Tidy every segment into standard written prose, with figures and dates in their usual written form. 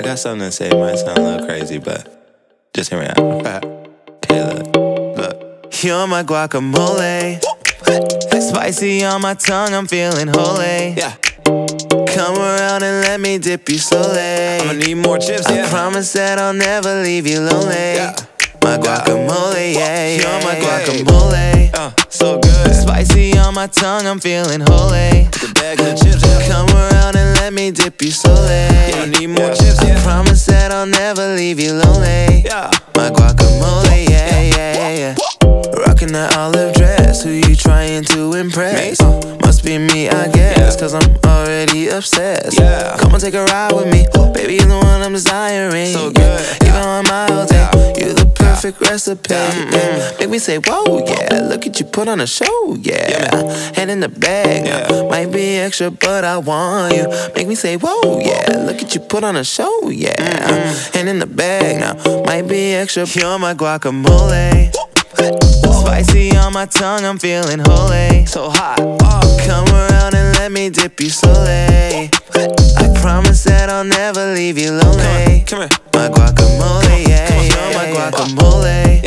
got something to say. It might sound a little crazy, but just hear me out. Okay, look. You're my guacamole. Spicy on my tongue, I'm feeling holy. Yeah. Come around and let me dip you slowly. I'ma need more chips, yeah. I promise that I'll never leave you lonely. Yeah. My guacamole, yeah, you're my guacamole. So good. Spicy on my tongue, I'm feeling holy. Put the bag of the chips, yeah. Come around and let me dip you slowly. I need more chips, yeah. I promise that I'll never leave you lonely. Yeah. My guacamole, yeah, yeah, yeah. Rockin' that olive dress, who you trying to impress? Must be me, I guess, cause I'm already obsessed. Yeah. Come on, take a ride with me, baby, you're the one I'm desiring. So good. Even on my all day, you're the perfect recipe. Make me say, whoa, yeah, look at you put on a show, yeah. Hand in the bag, now, might be extra, but I want you. Make me say, whoa, yeah, look at you put on a show, yeah. Hand in the bag, now, might be extra. You're my guacamole. Spicy on my tongue, I'm feeling holy. So hot, come around and let me dip you slowly. I promise that I'll never leave you lonely. Come here. My guacamole, yeah, you're my guacamole.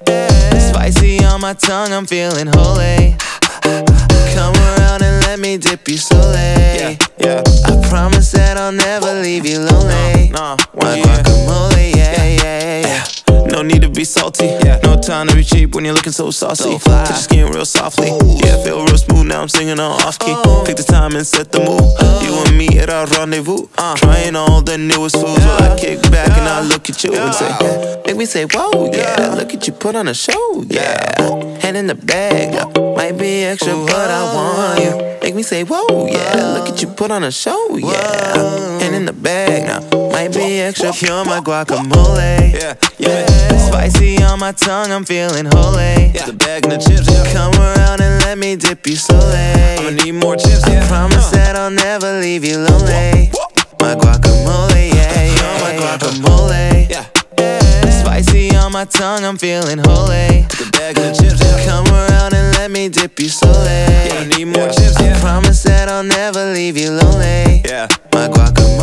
Spicy on my tongue, I'm feeling holy. Come around and let me dip you slowly. I promise that I'll never leave you lonely. My guacamole, yeah, yeah, yeah. No need to be salty, no time to be cheap when you're looking so saucy. Touch your skin real softly, yeah, feel real smooth. Now I'm singing on off key. Pick the time and set the mood. You and me at our rendezvous, trying all the newest foods. While I kick back and I look at you and say, make me say, whoa, yeah, look at you put on a show, yeah. Hand in the bag, now, might be extra, but I want you. Make me say, whoa, yeah, look at you put on a show, yeah. Hand in the bag, now, might be extra. You're my guacamole. Spicy on my tongue, I'm feeling holy. The bag and the chips, come around and let me dip you slowly. I'ma need more chips, I promise that I'll never leave you lonely. My guacamole, yeah, you're my guacamole. Spicy on my tongue, I'm feeling holy. The bag and the chips, come around and let me dip you slowly. I need more chips, I promise that I'll never leave you lonely. My guacamole.